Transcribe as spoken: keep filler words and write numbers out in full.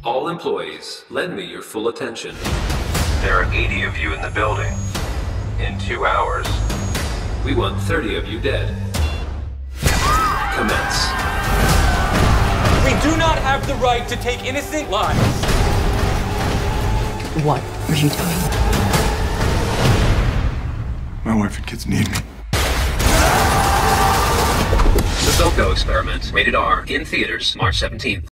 All employees, lend me your full attention. There are eighty of you in the building. In two hours. We want thirty of you dead. Commence. We do not have the right to take innocent lives. What are you doing? My wife and kids need me. The Belko Experiment. Rated R. In theaters, March seventeenth.